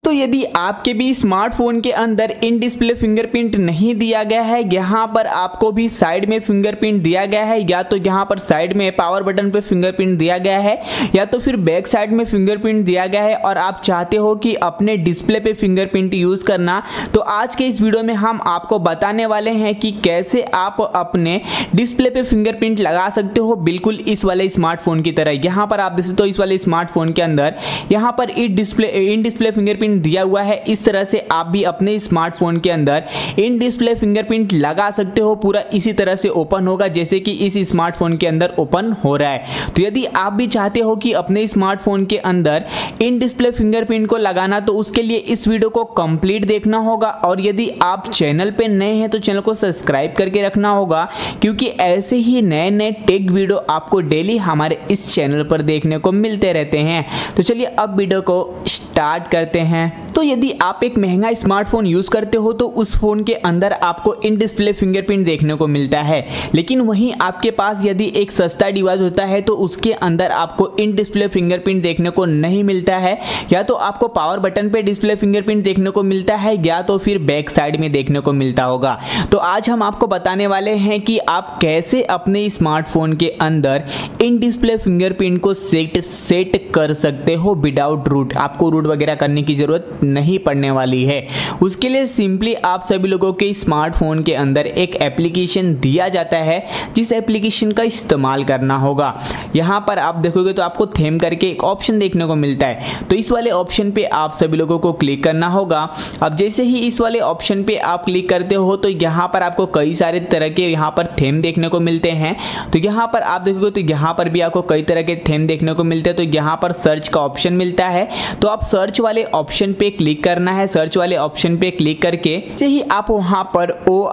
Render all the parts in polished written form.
तो यदि आपके भी स्मार्टफोन के अंदर इन डिस्प्ले फिंगरप्रिंट नहीं दिया गया है, यहाँ पर आपको भी साइड में फिंगरप्रिंट दिया गया है, या तो यहाँ पर साइड में पावर बटन पे फिंगरप्रिंट दिया गया है या तो फिर बैक साइड में फिंगरप्रिंट दिया गया है और आप चाहते हो कि अपने डिस्प्ले पे फिंगरप्रिंट यूज करना, तो आज के इस वीडियो में हम आपको बताने वाले हैं कि कैसे आप अपने डिस्प्ले पे फिंगरप्रिंट लगा सकते हो, बिल्कुल इस वाले स्मार्टफोन की तरह। यहाँ पर आप देख सकते हो इस वाले स्मार्टफोन के अंदर यहाँ पर इन डिस्प्ले फिंगरप्रिंट दिया हुआ है। इस तरह से आप भी अपने स्मार्टफोन के अंदर इन डिस्प्ले फिंगरप्रिंट लगा सकते हो। पूरा इसी तरह से ओपन होगा जैसे कि इस स्मार्टफोन के अंदर ओपन हो रहा है। तो यदि आप भी चाहते हो कि अपने स्मार्टफोन के अंदर इन डिस्प्ले फिंगरप्रिंट को लगाना, तो उसके लिए इस वीडियो को कंप्लीट देखना होगा। और यदि आप चैनल पे नए हैं तो चैनल को सब्सक्राइब करके रखना होगा, क्योंकि ऐसे ही नए नए टेक वीडियो आपको डेली हमारे इस चैनल पर देखने को मिलते रहते हैं। तो चलिए अब वीडियो को स्टार्ट करते हैं। तो यदि आप एक महंगा स्मार्टफोन यूज करते हो तो उस फोन के अंदर आपको इन डिस्प्ले फिंगरप्रिंट देखने को मिलता है, लेकिन वहीं आपके पास यदि एक सस्ता डिवाइस होता है तो उसके अंदर आपको इन डिस्प्ले फिंगरप्रिंट देखने को नहीं मिलता है। या तो आपको पावर बटन पे डिस्प्ले फिंगरप्रिंट देखने को मिलता है या तो फिर बैक साइड में देखने को मिलता होगा। तो आज हम आपको बताने वाले हैं कि आप कैसे अपने स्मार्टफोन के अंदर इन डिस्प्ले फिंगरप्रिंट को सेट कर सकते हो विदाउट रूट। आपको रूट वगैरह करने की जरूरत नहीं पड़ने वाली है। उसके लिए सिंपली आप सभी लोगों के स्मार्टफोन के अंदर एक एप्लीकेशन दिया जाता है, जिस एप्लीकेशन का इस्तेमाल करना होगा। यहाँ पर आप देखोगे तो आपको थीम करके एक ऑप्शन देखने को मिलता है, तो इस वाले ऑप्शन पे आप सभी लोगों को क्लिक करना होगा। अब जैसे ही इस वाले ऑप्शन पे आप क्लिक करते हो तो यहाँ पर आपको कई सारे तरह के यहाँ पर थीम देखने को मिलते हैं। तो यहाँ पर आप देखोगे तो यहाँ पर भी आपको कई तरह के थीम देखने को मिलते हैं। तो यहाँ पर सर्च का ऑप्शन मिलता है, तो आप सर्च वाले ऑप्शन पे क्लिक करना है। सर्च वाले ऑप्शन पे क्लिक करके जैसे ही आप वहां पर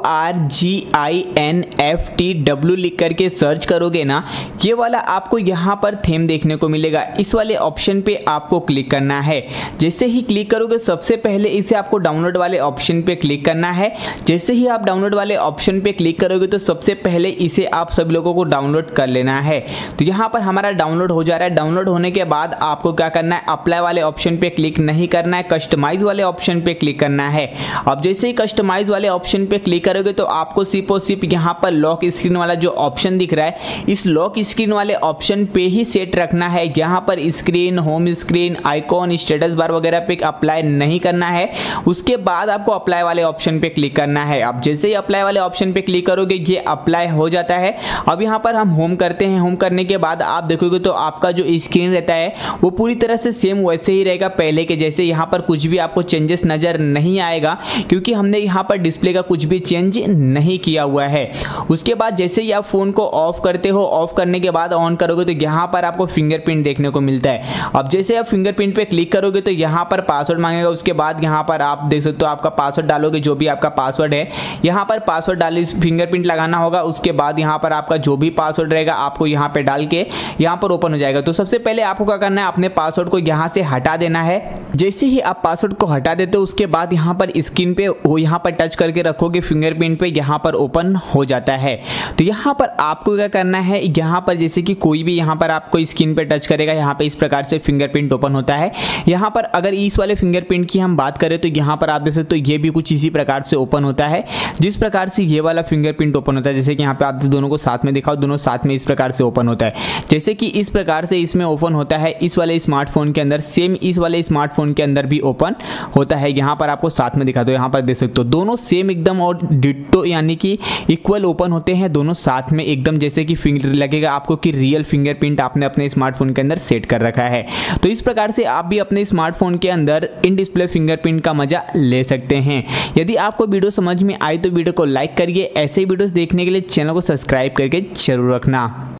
ORGINFTW लिख करके सर्च करोगे ना, ये वाला आपको यहाँ पर थीम देखने को मिलेगा। इस वाले ऑप्शन पे आपको क्लिक करना है। जैसे ही क्लिक करोगे सबसे पहले इसे आपको डाउनलोड वाले ऑप्शन पे क्लिक करना है। जैसे ही आप डाउनलोड वाले ऑप्शन पे क्लिक करोगे तो सबसे पहले इसे आप सभी लोगों को डाउनलोड कर लेना है। तो यहाँ पर हमारा डाउनलोड हो जा रहा है। डाउनलोड होने के बाद आपको क्या करना है, अप्लाई वाले ऑप्शन पे क्लिक नहीं करना है, कस्टमाइज वाले ऑप्शन पे क्लिक करना है। अब जैसे ही कस्टमाइज वाले ऑप्शन पे क्लिक करोगे तो आपको सिर्फ और सिर्फ यहाँ पर लॉक स्क्रीन वाला जो ऑप्शन दिख रहा है, इस लॉक स्क्रीन वाले ऑप्शन पे ही सेट रखना है। यहाँ पर screen, home screen, icon, status bar वगैरह पे अप्लाई नहीं करना है। उसके बाद आपको अप्लाई वाले ऑप्शन पे क्लिक करना है। अब जैसे ही अप्लाई वाले ऑप्शन पे क्लिक करोगे ये अप्लाई हो जाता है। अब यहाँ पर हम होम करते हैं। होम करने के बाद आप देखोगे तो आपका जो स्क्रीन रहता है वो पूरी तरह से सेम वैसे ही रहेगा पहले के जैसे। यहाँ पर कुछ भी आपको चेंजेस नजर नहीं आएगा, क्योंकि हमने यहाँ पर डिस्प्ले का कुछ भी चेंज नहीं किया हुआ है। उसके बाद जैसे ही आप फोन को ऑफ करते हो, ऑफ करने के बाद ऑन करोगे तो यहाँ पर आपको फिंगरप्रिंट देखने को मिलता है। अब जैसे आप फिंगरप्रिंट पे क्लिक करोगे तो यहाँ पर पासवर्ड मांगेगा। उसके बाद यहाँ पर आप देख सकते हो आपका पासवर्ड डालोगे, जो भी आपका पासवर्ड है यहाँ पर पासवर्ड डाल फिंगरप्रिंट लगाना होगा। उसके बाद यहाँ पर आपका जो भी पासवर्ड रहेगा आपको यहाँ पे डाल के यहाँ पर ओपन हो जाएगा। तो सबसे पहले आपको क्या करना है, अपने पासवर्ड को यहाँ से हटा देना है। जैसे ही आप पासवर्ड को हटा देते हो उसके बाद यहाँ पर स्क्रीन पे वो यहाँ पर टच करके रखोगे फिंगरप्रिंट पे, यहाँ पर ओपन हो जाता है। तो यहाँ पर आपको क्या करना है, यहाँ पर जैसे कि कोई भी यहाँ पर आपको स्क्रीन पे टच करेगा, यहाँ पे इस प्रकार से फिंगरप्रिंट ओपन होता है। यहाँ पर अगर इस वाले फिंगरप्रिंट की हम बात करें तो यहाँ पर आप देख सकते हो ये भी कुछ इसी प्रकार से ओपन होता है, जिस प्रकार से ये वाला फिंगरप्रिंट ओपन होता है। जैसे कि यहाँ पे आप दोनों को साथ में दिखाओ, दोनों साथ में इस प्रकार से ओपन होता है। जैसे कि इस प्रकार से इसमें ओपन होता है इस वाले स्मार्टफोन के अंदर, सेम इस वाले स्मार्टफोन के अंदर भी ओपन होता है। यहाँ पर आपको साथ में दिखा दो, यहाँ पर देख सकते हो दोनों सेम एकदम और डिट्टो यानी कि इक्वल ओपन होते हैं दोनों साथ में एकदम, जैसे कि फिंगर लगेगा आपको कि रियल फिंगरप्रिंट आपने अपने स्मार्टफोन के अंदर सेट कर रखा है। तो इस प्रकार से आप भी अपने स्मार्टफोन के अंदर इन डिस्प्ले फिंगरप्रिंट का मजा ले सकते हैं। यदि आपको वीडियो समझ में आई तो वीडियो को लाइक करिए। ऐसे वीडियोस देखने के लिए चैनल को सब्सक्राइब करके जरूर रखना।